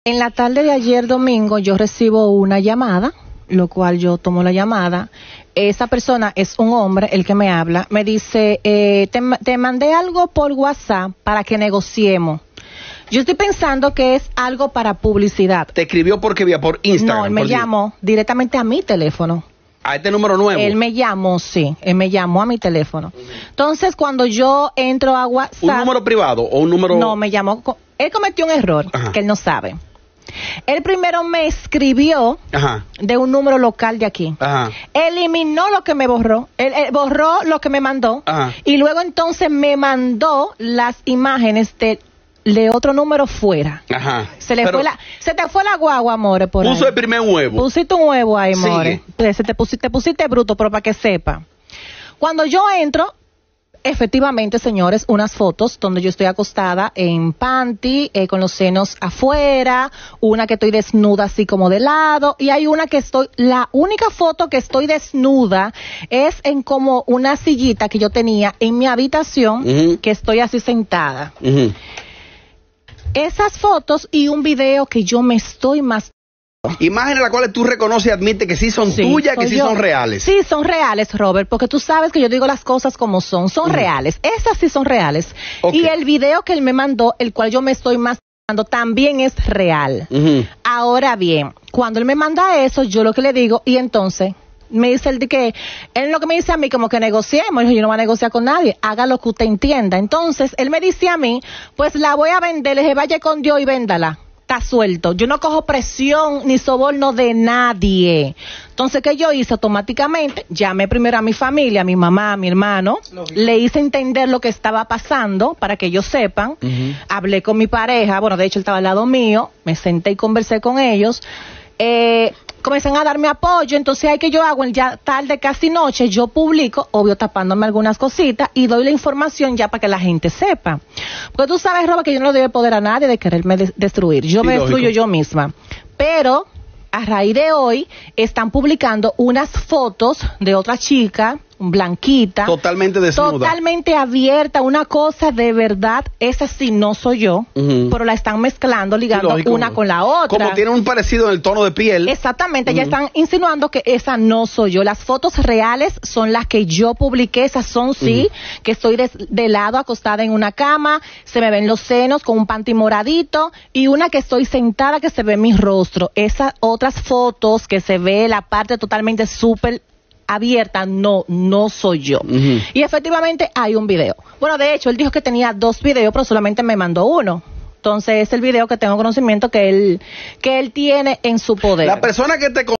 En la tarde de ayer domingo yo recibo una llamada, lo cual yo tomo la llamada. Esa persona es un hombre, el que me habla, me dice, te mandé algo por WhatsApp para que negociemos. Yo estoy pensando que es algo para publicidad. ¿Te escribió por qué vía? ¿Por Instagram? No, él me llamó directamente a mi teléfono. ¿A este número nuevo? Él me llamó, sí, él me llamó a mi teléfono. Entonces, cuando yo entro a WhatsApp... ¿Un número privado o un número...? No, me llamó... Él cometió un error que él no sabe. Él primero me escribió de un número local de aquí. Eliminó lo que me borró. Él borró lo que me mandó. Y luego entonces me mandó las imágenes de otro número fuera. Se te fue la guagua, amore, por puso ahí. El primer huevo. Pusiste un huevo ahí, amore. Te pusiste bruto, pero para que sepa. Cuando yo entro, efectivamente, señores, unas fotos donde yo estoy acostada en panty, con los senos afuera, una que estoy desnuda así como de lado, y hay una que la única foto que estoy desnuda es en como una sillita que yo tenía en mi habitación, que estoy así sentada. Esas fotos y un video que yo me estoy más... Imágenes las cuales tú reconoces y admites que sí son tuyas, que sí son reales. Sí, son reales, Robert, porque tú sabes que yo digo las cosas como son reales. Esas sí son reales. Y el video que él me mandó, el cual yo me estoy masturbando, también es real. Ahora bien, cuando él me manda eso, yo lo que le digo, y entonces... Me dice él lo que me dice a mí, como que negociemos. Yo no voy a negociar con nadie, haga lo que usted entienda. Entonces, él me dice a mí, pues la voy a vender, le dije, vaya con Dios y véndala. Está suelto. Yo no cojo presión ni soborno de nadie. Entonces, ¿qué yo hice? Automáticamente, llamé primero a mi familia, a mi mamá, a mi hermano, le hice entender lo que estaba pasando para que ellos sepan. Hablé con mi pareja, bueno, de hecho él estaba al lado mío, me senté y conversé con ellos. Comienzan a darme apoyo, entonces hay que yo hago, ya tarde, casi noche, yo publico, obvio tapándome algunas cositas, y doy la información ya para que la gente sepa. Porque tú sabes, Roba, que yo no le doy el poder a nadie de quererme destruir, yo me destruyo yo misma. Pero, a raíz de hoy, están publicando unas fotos de otra chica, blanquita, totalmente desnuda, totalmente abierta, una cosa de verdad, esa sí no soy yo, pero la están mezclando, ligando una con la otra. Como tiene un parecido en el tono de piel. Exactamente, ya están insinuando que esa no soy yo. Las fotos reales son las que yo publiqué, esas son que estoy de lado acostada en una cama, se me ven los senos con un panty moradito, y una que estoy sentada que se ve mi rostro. Esas otras fotos que se ve la parte totalmente súper abierta, no soy yo. Y efectivamente hay un video. Bueno, de hecho, él dijo que tenía 2 videos, pero solamente me mandó uno. Entonces, es el video que tengo conocimiento que él tiene en su poder. La persona que te